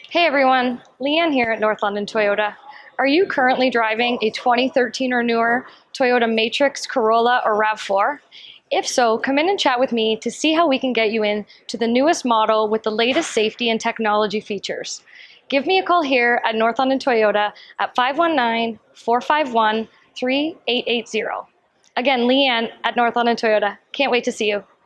Hey everyone, Leanne here at North London Toyota. Are you currently driving a 2013 or newer Toyota Matrix, Corolla, or RAV4? If so, come in and chat with me to see how we can get you in to the newest model with the latest safety and technology features. Give me a call here at North London Toyota at 519-451-3880. Again, Leanne at North London Toyota. Can't wait to see you.